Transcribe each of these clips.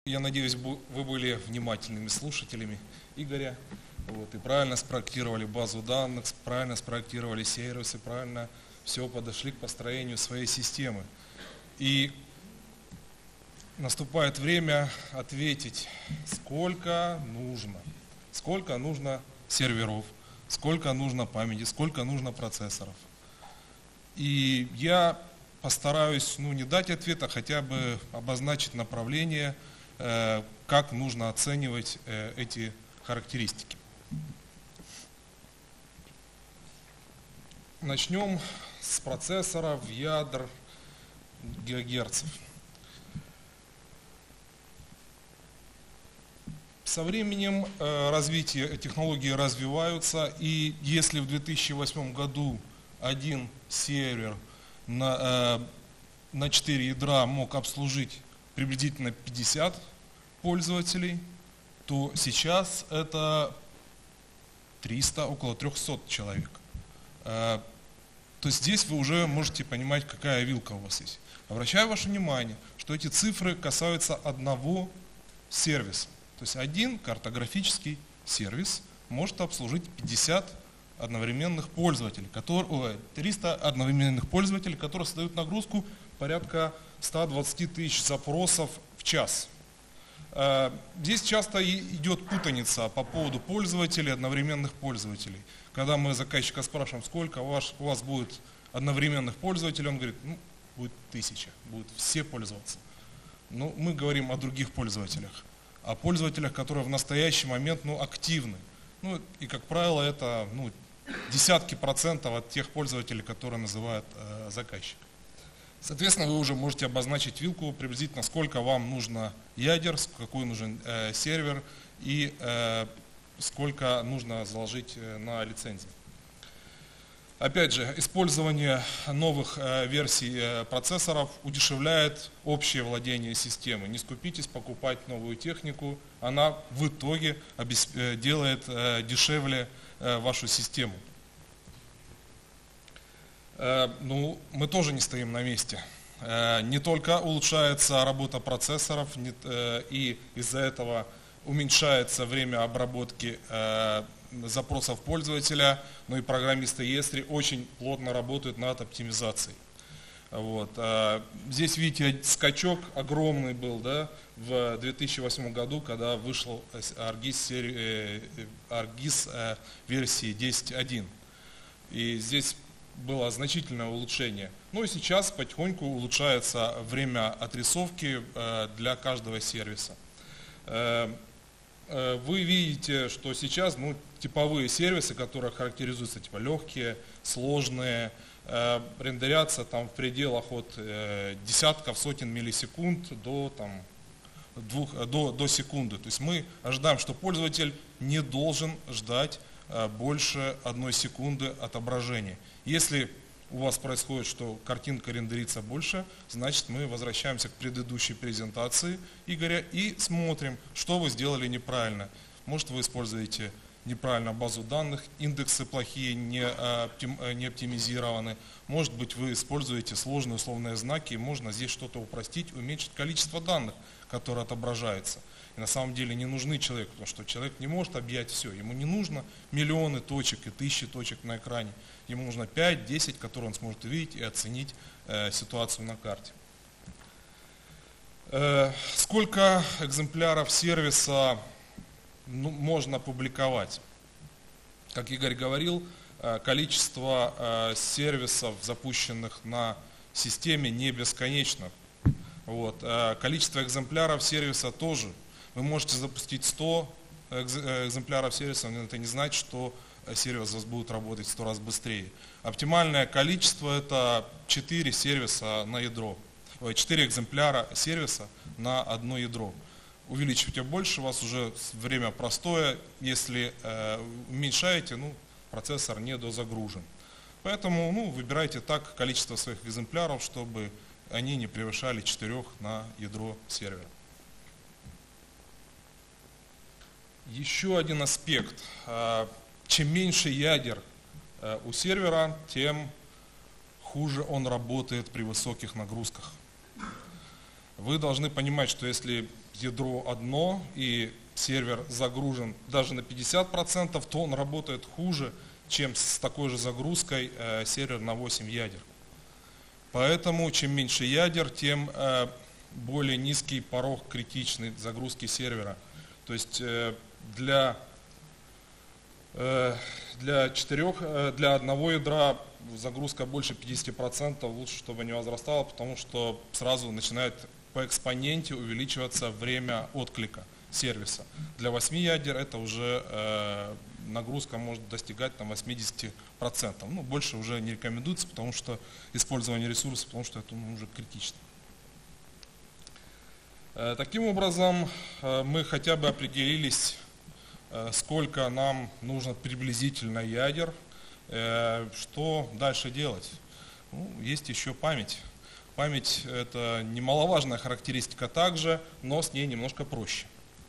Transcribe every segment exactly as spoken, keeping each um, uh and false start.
Я надеюсь, вы были внимательными слушателями Игоря, вот, и правильно спроектировали базу данных, правильно спроектировали сервисы, правильно все подошли к построению своей системы. И наступает время ответить, сколько нужно, сколько нужно серверов, сколько нужно памяти, сколько нужно процессоров. И я постараюсь, ну, не дать ответ, а хотя бы обозначить направление, э, как нужно оценивать э, эти характеристики. Начнем с процессоров, ядер, гигагерцев. Со временем э, развитие технологии развиваются, и если в две тысячи восьмом году один сервер на, э, на четыре ядра мог обслужить приблизительно пятьдесят пользователей, то сейчас это триста, около трёхсот человек. Э, то есть здесь вы уже можете понимать, какая вилка у вас есть. Обращаю ваше внимание, что эти цифры касаются одного сервиса. То есть один картографический сервис может обслужить пятьдесят одновременных пользователей, которые, ой, триста одновременных пользователей, которые создают нагрузку порядка ста двадцати тысяч запросов в час. Здесь часто идет путаница по поводу пользователей, одновременных пользователей. Когда мы заказчика спрашиваем, сколько у вас, у вас будет одновременных пользователей, он говорит, ну, будет тысяча, будут все пользоваться. Но мы говорим о других пользователях, о пользователях, которые в настоящий момент, ну, активны. Ну, и, как правило, это, ну, десятки процентов от тех пользователей, которые называют э, заказчик. Соответственно, вы уже можете обозначить вилку приблизительно, сколько вам нужно ядер, какой нужен э, сервер и э, сколько нужно заложить э, на лицензии. Опять же, использование новых э, версий э, процессоров удешевляет общее владение системой. Не скупитесь покупать новую технику, она в итоге обесп... э, делает э, дешевле э, вашу систему. Э, ну, мы тоже не стоим на месте. Э, не только улучшается работа процессоров, не, э, и из-за этого уменьшается время обработки э, запросов пользователя, но и программисты Esri очень плотно работают над оптимизацией. Вот. Здесь видите, скачок огромный был, да, в две тысячи восьмом году, когда вышел Argis, Argis версии десять точка один. И здесь было значительное улучшение. Ну и сейчас потихоньку улучшается время отрисовки для каждого сервиса. Вы видите, что сейчас, ну, типовые сервисы, которые характеризуются типа легкие, сложные, э, рендерятся там в пределах от э, десятков, сотен миллисекунд до, там, двух, до, до секунды. То есть мы ожидаем, что пользователь не должен ждать э, больше одной секунды отображения. Если у вас происходит, что картинка рендерится больше, значит мы возвращаемся к предыдущей презентации Игоря и смотрим, что вы сделали неправильно. Может, вы используете неправильно базу данных, индексы плохие, не, не оптимизированы. Может быть, вы используете сложные условные знаки, и можно здесь что-то упростить, уменьшить количество данных, которые отображаются. И на самом деле не нужны человеку, потому что человек не может объять все. Ему не нужно миллионы точек и тысячи точек на экране. Ему нужно пять-десять, которые он сможет увидеть и оценить э, ситуацию на карте. Э, сколько экземпляров сервиса ну, можно публиковать? Как Игорь говорил, э, количество э, сервисов, запущенных на системе, не бесконечно. Вот. Э, количество экземпляров сервиса тоже. Вы можете запустить сто экземпляров сервиса, но это не значит, что сервис у вас будет работать в сто раз быстрее. Оптимальное количество это четыре сервиса на ядро, четыре экземпляра сервиса на одно ядро. Увеличивайте больше, у вас уже время простое, если э, уменьшаете, ну, процессор не дозагружен. Поэтому ну, выбирайте так количество своих экземпляров, чтобы они не превышали четырех на ядро сервера. Еще один аспект. Чем меньше ядер у сервера, тем хуже он работает при высоких нагрузках. Вы должны понимать, что если ядро одно и сервер загружен даже на пятьдесят процентов, то он работает хуже, чем с такой же загрузкой э, сервер на восемь ядер. Поэтому чем меньше ядер, тем э, более низкий порог критичной загрузки сервера. То есть э, для, э, для, четырех, э, для одного ядра загрузка больше пятидесяти процентов, лучше, чтобы не возрастала, потому что сразу начинает по экспоненте увеличиваться время отклика сервиса. Для восьми ядер это уже э, нагрузка может достигать там, восьмидесяти процентов. Ну, больше уже не рекомендуется, потому что использование ресурсов, потому что это ну, уже критично. Э, таким образом, э, мы хотя бы определились, э, сколько нам нужно приблизительно ядер, э, что дальше делать. Ну, есть еще память. Память – это немаловажная характеристика также, но с ней немножко проще.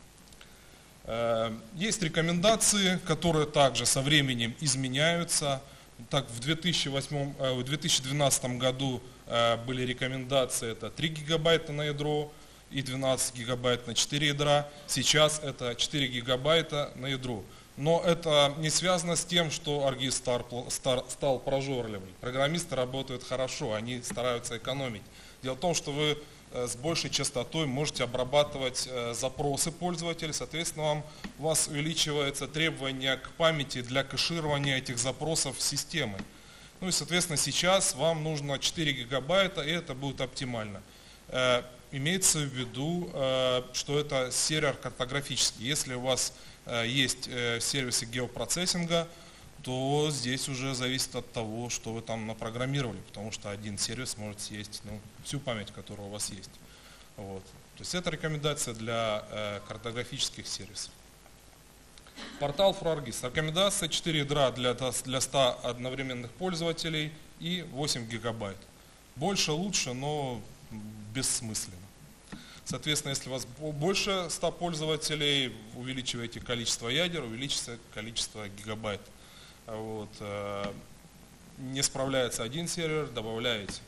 Есть рекомендации, которые также со временем изменяются. Так, в две тысячи восьмом, в две тысячи двенадцатом году были рекомендации, это три гигабайта на ядро и двенадцать гигабайт на четыре ядра. Сейчас это четыре гигабайта на ядро. Но это не связано с тем, что Аргиз стал прожорливый. Программисты работают хорошо, они стараются экономить. Дело в том, что вы с большей частотой можете обрабатывать запросы пользователя, соответственно, вам, у вас увеличивается требование к памяти для кэширования этих запросов системы. Ну и, соответственно, сейчас вам нужно четыре гигабайта, и это будет оптимально. Имеется в виду, что это сервер картографический. Если у вас есть сервисы геопроцессинга, то здесь уже зависит от того, что вы там напрограммировали, потому что один сервис может съесть ну, всю память, которая у вас есть. Вот. То есть это рекомендация для э, картографических сервисов. Портал for Argis. Рекомендация четыре ядра для, для ста одновременных пользователей и восемь гигабайт. Больше лучше, но бессмысленно. Соответственно, если у вас больше ста пользователей, увеличиваете количество ядер, увеличится количество гигабайт. Вот. Не справляется один сервер, добавляете.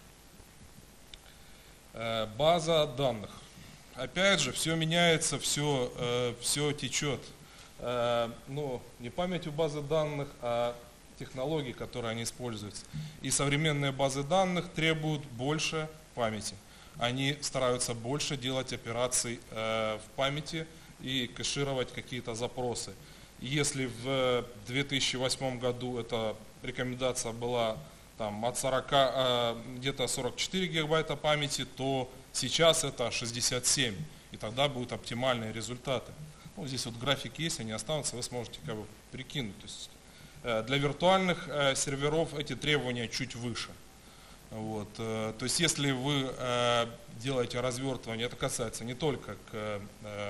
База данных. Опять же, все меняется, все, все течет. Но не память у базы данных, а технологии, которые они используют. И современные базы данных требуют больше памяти. Они стараются больше делать операций в памяти и кэшировать какие-то запросы. Если в две тысячи восьмом году эта рекомендация была там, от сорока, где-то сорок четыре гигабайта памяти, то сейчас это шестьдесят семь, и тогда будут оптимальные результаты. Ну, здесь вот график есть, они останутся, вы сможете как бы прикинуть. То есть, для виртуальных серверов эти требования чуть выше. Вот. То есть если вы делаете развертывание, это касается не только к,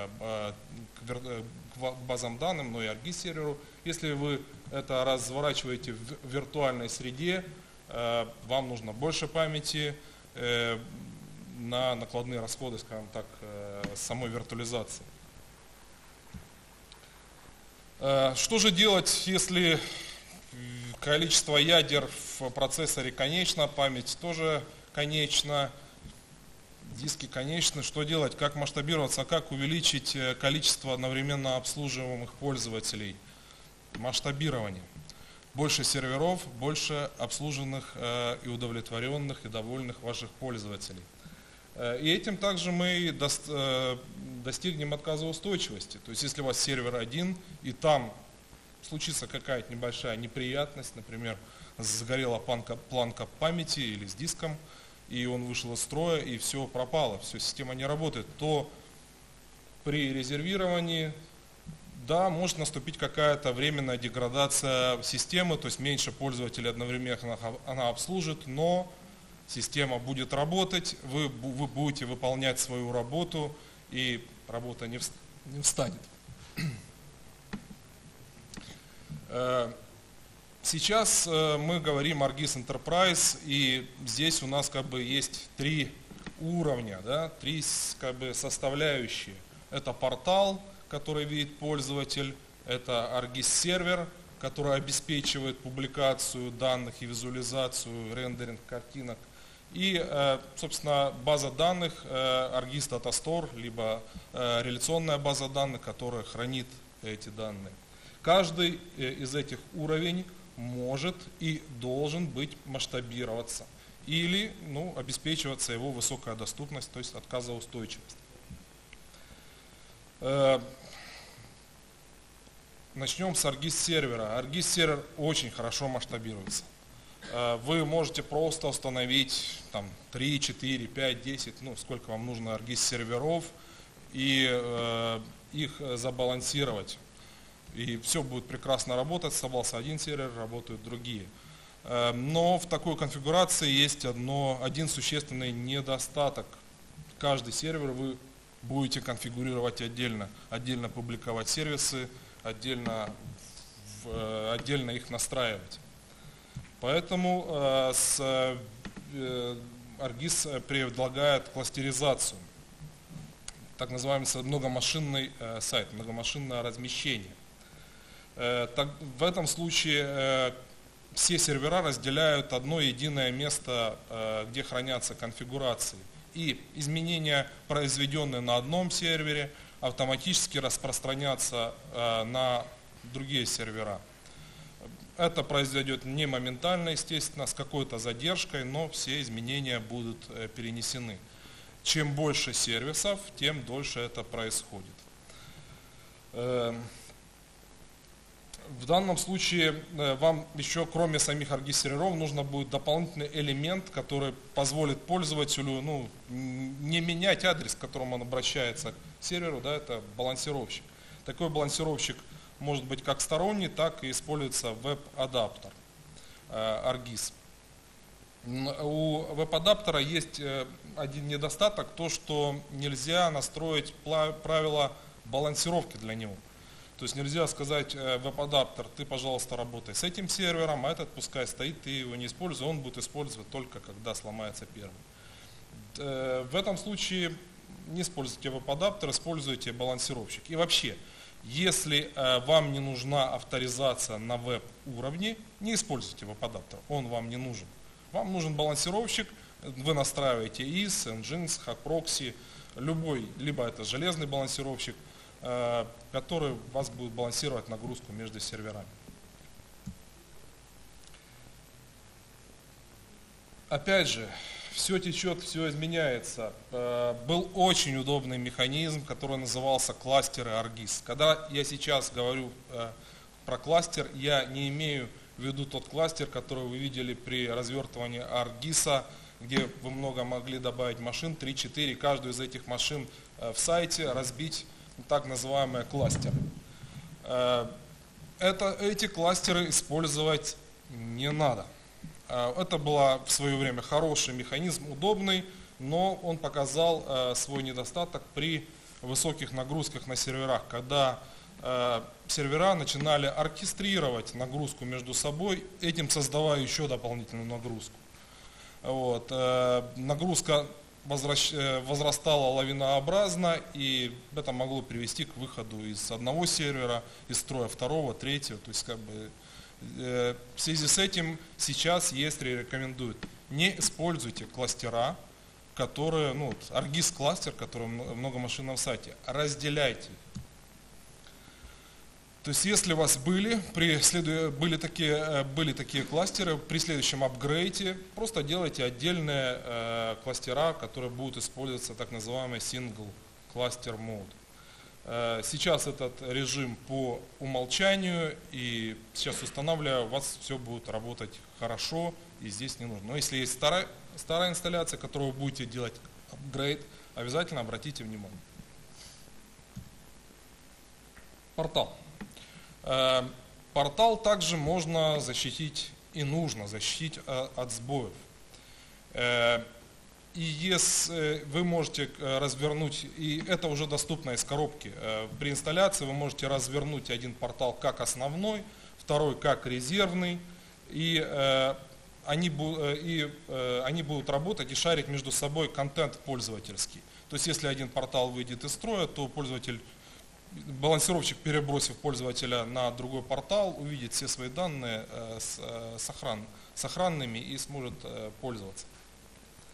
к базам данных, но и Argis серверу. Если вы это разворачиваете в виртуальной среде, вам нужно больше памяти на накладные расходы, скажем так, самой виртуализации. Что же делать, если количество ядер в процессоре конечно, память тоже конечна, диски конечны? Что делать, как масштабироваться, как увеличить количество одновременно обслуживаемых пользователей? Масштабирование. Больше серверов, больше обслуженных и удовлетворенных и довольных ваших пользователей. И этим также мы достигнем отказоустойчивости. То есть если у вас сервер один и там случится какая-то небольшая неприятность, например, загорела планка, планка памяти или с диском, и он вышел из строя, и все пропало, все, система не работает, то при резервировании, да, может наступить какая-то временная деградация системы, то есть меньше пользователей одновременно она обслужит, но система будет работать, вы, вы будете выполнять свою работу, и работа не встанет. Сейчас мы говорим Argis Enterprise, и здесь у нас как бы есть три уровня, да, три как бы составляющие. Это портал, который видит пользователь, это Argis сервер, который обеспечивает публикацию данных и визуализацию, рендеринг картинок, И, собственно, база данных ArcGIS Data Store, либо реляционная база данных, которая хранит эти данные. Каждый из этих уровней может и должен быть масштабироваться или ну, обеспечиваться его высокая доступность, то есть отказоустойчивость. Начнем с ArcGIS сервера. ArcGIS сервер очень хорошо масштабируется. Вы можете просто установить там, три, четыре, пять, десять, ну сколько вам нужно ArcGIS серверов и э, их забалансировать. И все будет прекрасно работать, собрался один сервер, работают другие. Но в такой конфигурации есть одно, один существенный недостаток. Каждый сервер вы будете конфигурировать отдельно, отдельно публиковать сервисы, отдельно, отдельно их настраивать. Поэтому э, с, э, ArcGIS предлагает кластеризацию, так называемый многомашинный э, сайт, многомашинное размещение. Э, так, в этом случае э, все сервера разделяют одно единое место, э, где хранятся конфигурации. И изменения, произведенные на одном сервере, автоматически распространятся э, на другие сервера. Это произойдет не моментально, естественно, с какой-то задержкой, но все изменения будут перенесены. Чем больше сервисов, тем дольше это происходит. В данном случае вам еще, кроме самих ArcGIS серверов, нужно будет дополнительный элемент, который позволит пользователю ну, не менять адрес, к которому он обращается к серверу, да, это балансировщик. Такой балансировщик может быть как сторонний, так и используется веб-адаптер ArcGIS. У веб-адаптера есть один недостаток, то что нельзя настроить правила балансировки для него. То есть нельзя сказать веб-адаптер, ты, пожалуйста, работай с этим сервером, а этот пускай стоит, ты его не используй, он будет использовать только когда сломается первый. В этом случае не используйте веб-адаптер, используйте балансировщик. И вообще, если э, вам не нужна авторизация на веб-уровне, не используйте веб-адаптер, он вам не нужен. Вам нужен балансировщик, вы настраиваете ай эс, Nginx, HackProxy, любой, либо это железный балансировщик, э, который у вас будет балансировать нагрузку между серверами. Опять же, все течет, все изменяется. Был очень удобный механизм, который назывался кластеры ArcGIS. Когда я сейчас говорю про кластер, я не имею в виду тот кластер, который вы видели при развертывании ArcGIS, где вы много могли добавить машин, три-четыре, каждую из этих машин в сайте разбить так называемые кластеры. Это, эти кластеры использовать не надо. Это был в свое время хороший механизм, удобный, но он показал э, свой недостаток при высоких нагрузках на серверах, когда э, сервера начинали оркестрировать нагрузку между собой, этим создавая еще дополнительную нагрузку. Вот, э, нагрузка возвращ, э, возрастала лавинообразно, и это могло привести к выходу из одного сервера, из строя второго, третьего, то есть как бы в связи с этим сейчас ЕСТРИ рекомендует: не используйте кластера, которые, ну, ArcGIS кластер, который в многомашинном сайте, разделяйте. То есть если у вас были, при следу, были, такие, были такие кластеры, при следующем апгрейде просто делайте отдельные э, кластера, которые будут использоваться так называемый Single Cluster Mode. Сейчас этот режим по умолчанию, и сейчас устанавливая, у вас все будет работать хорошо, и здесь не нужно. Но если есть старая, старая инсталляция, которую вы будете делать апгрейд, обязательно обратите внимание. Портал. Портал также можно защитить и нужно защитить от сбоев. И если вы можете развернуть, и это уже доступно из коробки, при инсталляции вы можете развернуть один портал как основной, второй как резервный, и, э, они, и э, они будут работать и шарить между собой контент пользовательский. То есть если один портал выйдет из строя, то пользователь, балансировщик, перебросив пользователя на другой портал, увидит все свои данные э, с, э, сохран, сохранными и сможет э, пользоваться.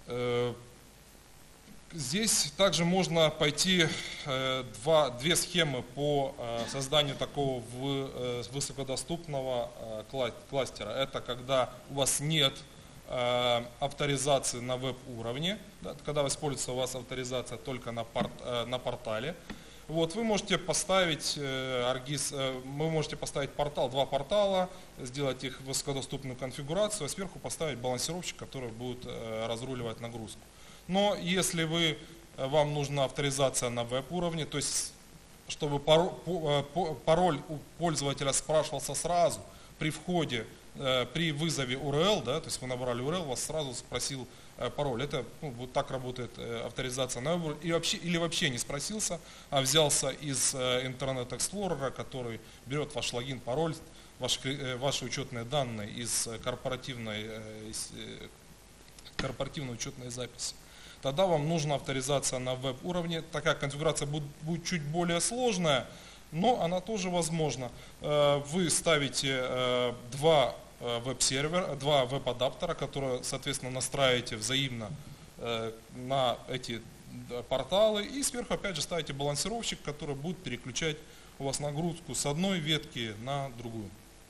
Здесь также можно пойти два, две схемы по созданию такого высокодоступного кластера. Это когда у вас нет авторизации на веб-уровне, да, когда используется у вас авторизация только на, порт, на портале. Вот, вы можете поставить аргиз, вы можете поставить портал, два портала, сделать их высокодоступную конфигурацию, а сверху поставить балансировщик, который будет разруливать нагрузку. Но если вы, вам нужна авторизация на веб-уровне, то есть чтобы пароль у пользователя спрашивался сразу при входе, при вызове ю ар эл, да, то есть вы набрали ю ар эл, вас сразу спросил пароль. Это ну, вот так работает авторизация на веб, и вообще, или вообще не спросился, а взялся из Internet Explorer, который берет ваш логин, пароль, ваши, ваши учетные данные из корпоративной, из корпоративной учетной записи. Тогда вам нужна авторизация на веб-уровне. Такая конфигурация будет, будет чуть более сложная, но она тоже возможна. Вы ставите два веб-сервера, два веб-адаптера, которые, соответственно, настраиваете взаимно на эти порталы, и сверху опять же ставите балансировщик, который будет переключать у вас нагрузку с одной ветки на другую.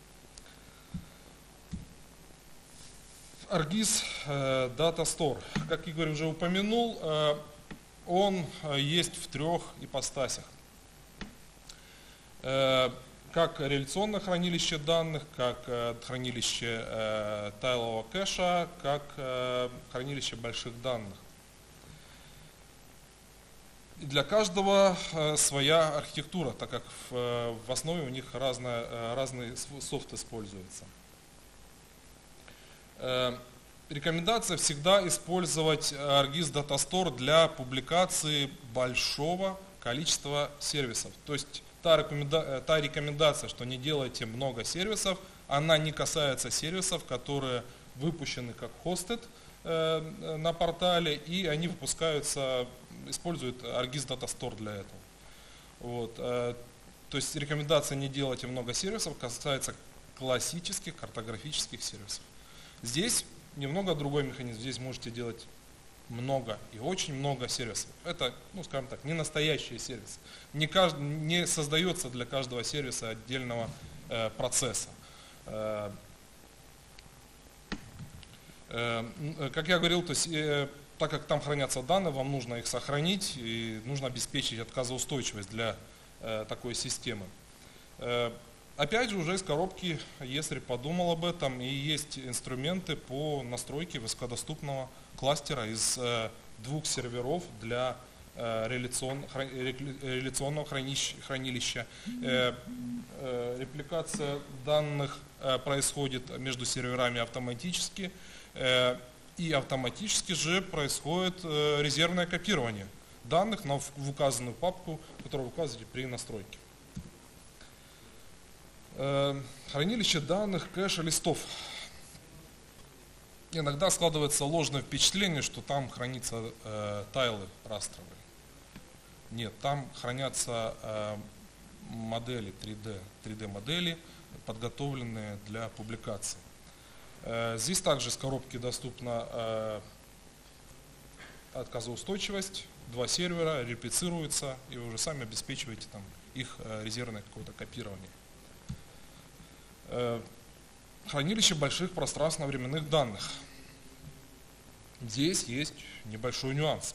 Argis Data Store, как Игорь уже упомянул, он есть в трех ипостасях. Как реляционное хранилище данных, как хранилище тайлового кэша, как хранилище больших данных. И для каждого своя архитектура, так как в основе у них разная, разный софт используется. Рекомендация всегда использовать Argis Data Store для публикации большого количества сервисов. То есть та рекомендация, та рекомендация, что не делайте много сервисов, она не касается сервисов, которые выпущены как hosted э, на портале, и они выпускаются, используют Argis Data Store для этого. Вот, э, то есть рекомендация не делайте много сервисов касается классических картографических сервисов. Здесь немного другой механизм. Здесь можете делать много и очень много сервисов. Это, ну, скажем так, не настоящие сервисы. Не, кажд... не создается для каждого сервиса отдельного э, процесса. Э, э, как я говорил, то есть, э, так как там хранятся данные, вам нужно их сохранить и нужно обеспечить отказоустойчивость для э, такой системы. Э, Опять же, уже из коробки Esri подумал об этом, и есть инструменты по настройке высокодоступного кластера из э, двух серверов для э, реляцион, хра, реляционного хранилища. хранилища. Э, э, репликация данных э, происходит между серверами автоматически, э, и автоматически же происходит э, резервное копирование данных на, в указанную папку, которую вы указываете при настройке. Хранилище данных, кэша, листов. Иногда складывается ложное впечатление, что там хранятся э, тайлы растровые. Нет, там хранятся э, модели три дэ, три дэ модели, подготовленные для публикации. Э, здесь также с коробки доступна э, отказоустойчивость, два сервера, реплицируются, и вы уже сами обеспечиваете там их э, резервное какое-то копирование. Хранилище больших пространственно-временных данных. Здесь есть небольшой нюанс.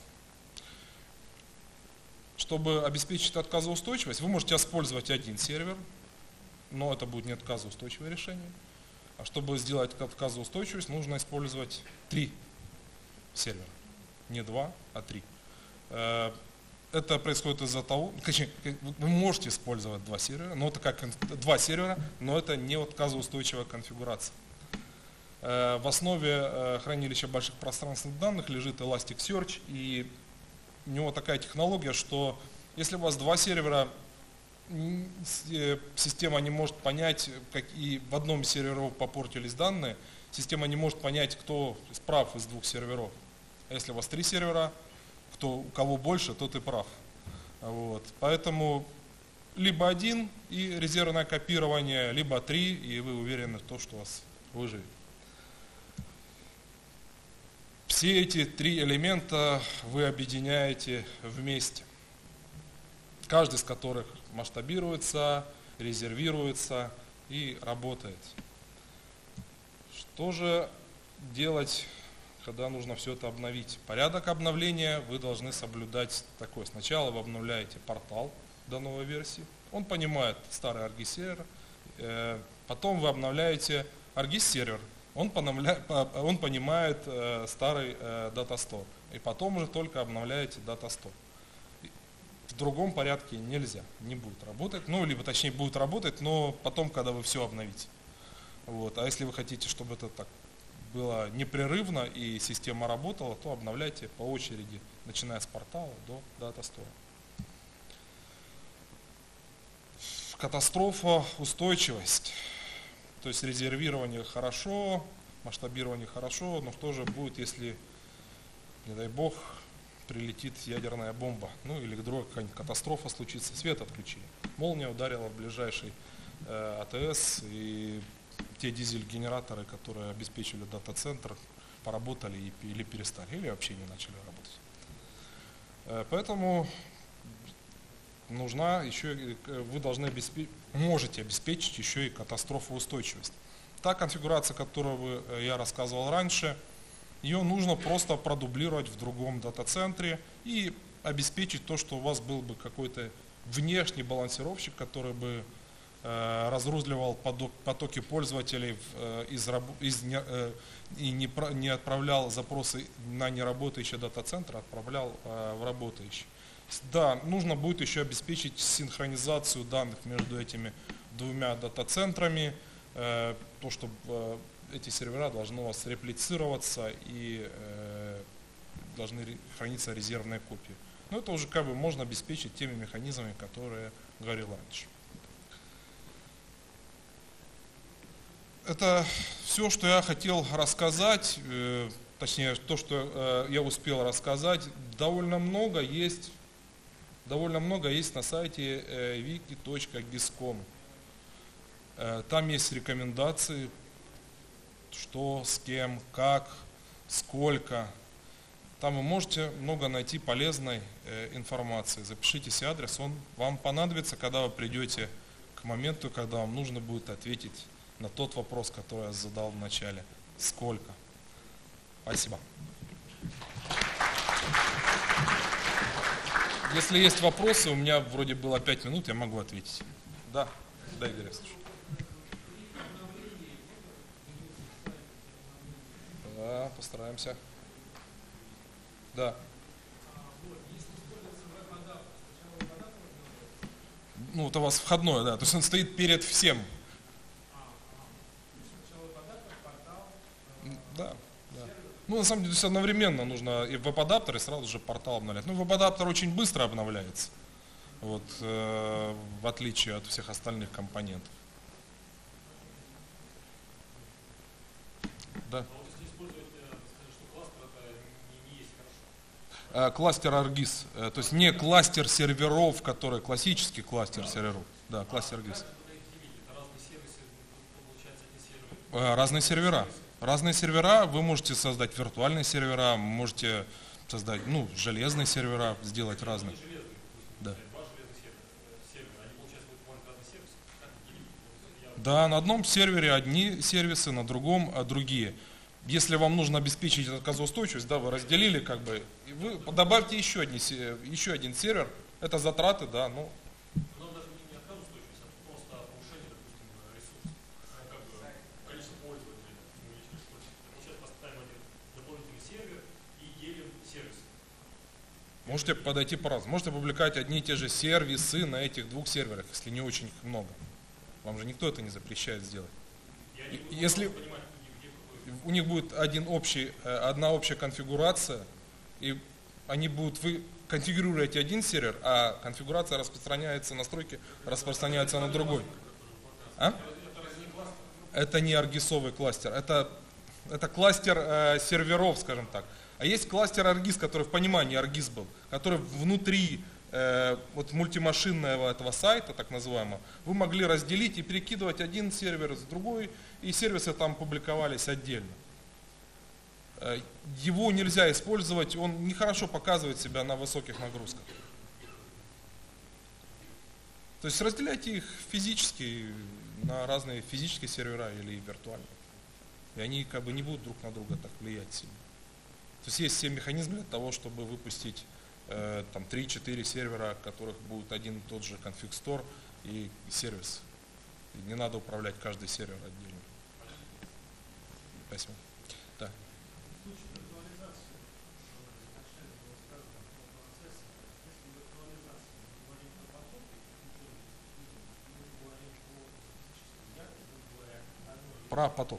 Чтобы обеспечить отказоустойчивость, вы можете использовать один сервер, но это будет не отказоустойчивое решение. А чтобы сделать отказоустойчивость, нужно использовать три сервера. Не два, а три. Это происходит из-за того, вы можете использовать два сервера, но это как два сервера, но это не отказоустойчивая конфигурация. В основе хранилища больших пространственных данных лежит Elasticsearch, и у него такая технология, что если у вас два сервера, система не может понять, как и в одном сервере попортились данные, система не может понять, кто прав из двух серверов. А если у вас три сервера, кто, у кого больше, тот и прав. Вот. Поэтому либо один и резервное копирование, либо три, и вы уверены в том, что у вас выживет. Все эти три элемента вы объединяете вместе, каждый из которых масштабируется, резервируется и работает. Что же делать, когда нужно все это обновить? Порядок обновления вы должны соблюдать такой. Сначала вы обновляете портал до новой версии, он понимает старый аргис сервер, потом вы обновляете аргис сервер, он, он понимает старый Data Store, и потом уже только обновляете Data Store. В другом порядке нельзя, не будет работать, ну, либо точнее будет работать, но потом, когда вы все обновите. Вот. А если вы хотите, чтобы это так было непрерывно и система работала, то обновляйте по очереди, начиная с портала до Data Store. Катастрофа, устойчивость. То есть резервирование хорошо, масштабирование хорошо, но что же будет, если, не дай бог, прилетит ядерная бомба, ну или другая какая-нибудь катастрофа случится, свет отключили. Молния ударила в ближайший э, АТС, и те дизель-генераторы, которые обеспечивали дата-центр, поработали и, или перестали, или вообще не начали работать. Э, поэтому нужна еще, вы должны обеспечить, можете обеспечить еще и катастрофоустойчивость. Та конфигурация, которую вы, я рассказывал раньше, ее нужно просто продублировать в другом дата-центре и обеспечить то, что у вас был бы какой-то внешний балансировщик, который бы э, разрузливал потоки пользователей э, из, из, э, и не, не отправлял запросы на неработающий дата-центр, а отправлял э, в работающий. Да, нужно будет еще обеспечить синхронизацию данных между этими двумя дата-центрами, э, то, чтобы э, эти сервера должны у вас реплицироваться и э, должны храниться резервные копии. Но это уже как бы можно обеспечить теми механизмами, которые говорил раньше. Это все, что я хотел рассказать, э, точнее то, что э, я успел рассказать. Довольно много есть. Довольно много есть на сайте wiki точка gis точка com. Там есть рекомендации, что, с кем, как, сколько. Там вы можете много найти полезной информации. Запишите себе адрес, он вам понадобится, когда вы придете к моменту, когда вам нужно будет ответить на тот вопрос, который я задал в начале. Сколько? Спасибо. Если есть вопросы, у меня вроде было пять минут, я могу ответить. Да, да, Игорь Ясович. Да, постараемся. Да. Ну, вот у вас входное, да, то есть он стоит перед всем. Да. Ну, на самом деле, то есть одновременно нужно и веб-адаптер, и сразу же портал обновлять. Ну, веб-адаптер очень быстро обновляется, вот, э, в отличие от всех остальных компонентов. Да. А, кластер аргис, то есть не кластер серверов, который классический кластер серверов. Да, кластер аргис. Разные сервера. Разные сервера, вы можете создать виртуальные сервера, можете создать, ну, железные сервера, сделать разные. Да. Да, на одном сервере одни сервисы, на другом а другие. Если вам нужно обеспечить отказоустойчивость, да, вы разделили, как бы, и вы добавьте еще, одни, еще один сервер, это затраты, да, ну. Можете подойти по-разному. Можете публиковать одни и те же сервисы на этих двух серверах, если не очень их много. Вам же никто это не запрещает сделать. Если у них будет один общий, одна общая конфигурация, и они будут, вы конфигурируете один сервер, а конфигурация распространяется, настройки распространяются на другой. А? Это не аргисовый кластер, это, это кластер э, серверов, скажем так. А есть кластер аргис, который в понимании аргис был, который внутри э, вот мультимашинного этого сайта, так называемого, вы могли разделить и перекидывать один сервер с другой, и сервисы там публиковались отдельно. Э, Его нельзя использовать, он нехорошо показывает себя на высоких нагрузках. То есть разделяйте их физически на разные физические сервера или виртуальные. И они как бы не будут друг на друга так влиять сильно. То есть есть все механизмы для того, чтобы выпустить э, там три-четыре сервера, у которых будет один и тот же конфиг-стор и сервис. И не надо управлять каждый сервер отдельно. Спасибо. Да. Про поток.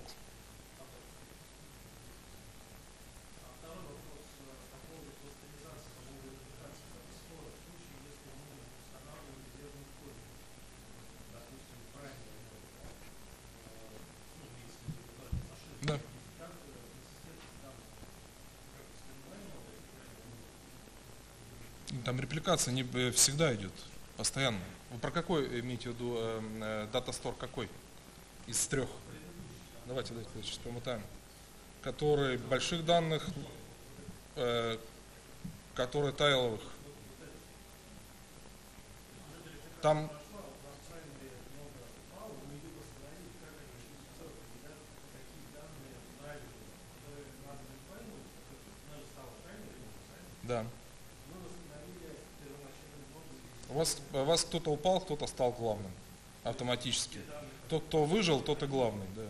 Да. Там репликация не э, всегда идет, постоянно. Вы про какой имеете в виду э, дата стор какой? Из трех? Давайте, давайте сейчас помотаем. Который больших данных, э, который тайловых. Там да. У вас, у вас кто-то упал, кто-то стал главным автоматически. Тот, кто выжил, тот и главный, да.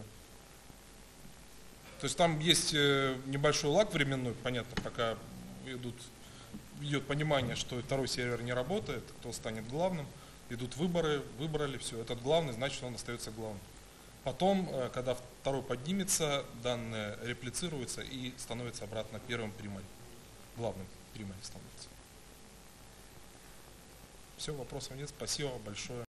То есть там есть небольшой лаг временной, понятно, пока идут, идет понимание, что второй сервер не работает, кто станет главным, идут выборы, выбрали, все, этот главный, значит он остается главным. Потом, когда второй поднимется, данные реплицируются и становится обратно первым примой, главным примой становится. Все, вопросов нет, спасибо большое.